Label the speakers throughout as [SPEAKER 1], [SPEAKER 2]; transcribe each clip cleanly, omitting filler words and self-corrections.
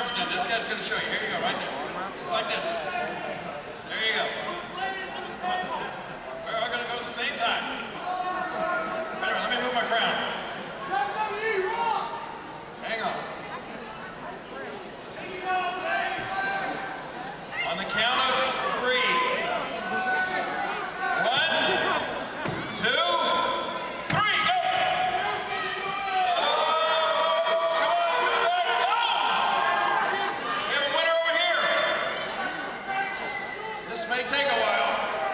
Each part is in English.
[SPEAKER 1] arms done. This guy's going to show you. Here you go, right there. It's like this. There you go. We're all going to go at the same time. Wait a minute, let me move my crown. Hang on. On the count of 3. 1, 2, 3, go! Take a while.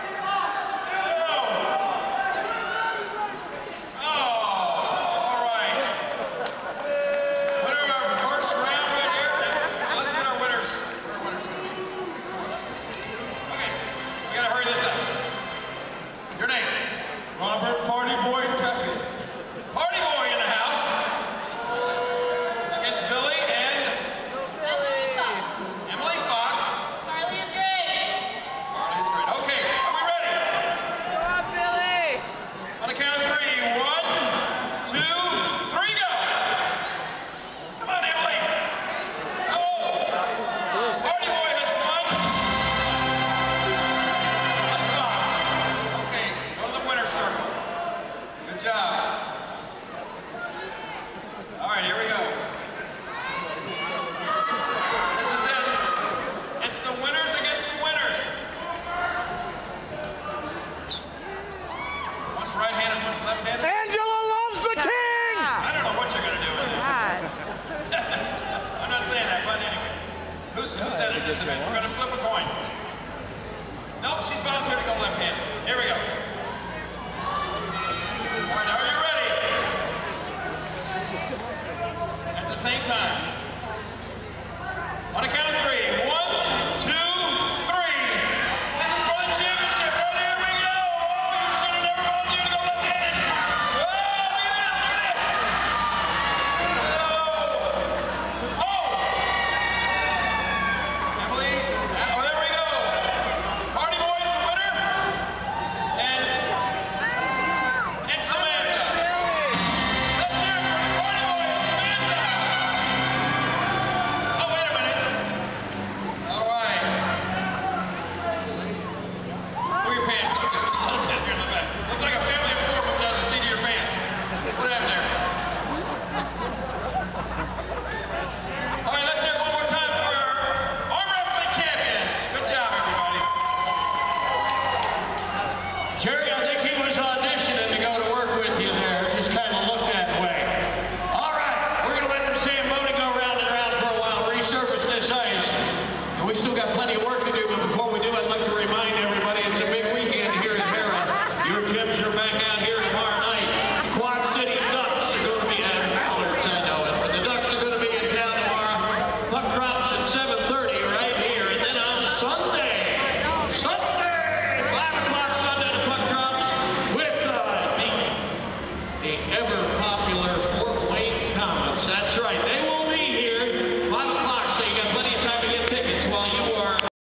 [SPEAKER 1] Oh, all right. Winner of our first round right here. Let's get our winners. Where our winners going to be? Okay, we got to hurry this up. Your name?
[SPEAKER 2] Robert Party Boy Tuffy.
[SPEAKER 1] Party Boy in the house. Against Billy and Emily Fox.
[SPEAKER 3] Carly is great.
[SPEAKER 1] Carly's great. Okay, are we ready?
[SPEAKER 3] Go on, Billy.
[SPEAKER 1] On the count of 3, 1, 2, 3, go! Come on, Emily. Oh! Party Boy has won. Okay, go to the winner's circle. Good job. All right, here we go. This is it. It's the winners against the winners. One's right-handed, one's left-handed.
[SPEAKER 2] Angela loves the king!
[SPEAKER 1] I don't know what you're going to do with it. I'm not saying that, but anyway. Who's at a disadvantage? We're going to flip a coin. Nope, she's volunteered to go left-handed. Here we go. All right, are you ready? At the same time. On the count of 3, 1, 2, 3. This is for the championship. Right here we go. Oh, you should have never volunteered to go left-handed. Oh, look at this, Oh! Emily, oh, there we go. Party Boy's the winner. And Samantha. Let's hear it for the Party Boy and Samantha. Oh, wait a minute. All right. Pull your pants up just a little bit here in the back. Looks like a family of 4 moved down the seat of your pants. What happened there? All right, let's hear it one more time for our arm wrestling champions. Good job, everybody.
[SPEAKER 4] Jerry, I think he was auditioning to go to work with you there. Just kind of looked that way. All right, we're going to let the Zamboni go round and round for a while, resurface this ice. And we still got plenty of work to do, but before we do, I'd like to remind everybody it's a big weekend here in Hera. Your Gems are back out here tomorrow night. Quad City Ducks are going to be at Lawler's, I know it, but the Ducks are going to be in town tomorrow. Puck drops at 7:30 right here, and then on Sunday, 5 o'clock Sunday, the puck drops with the ever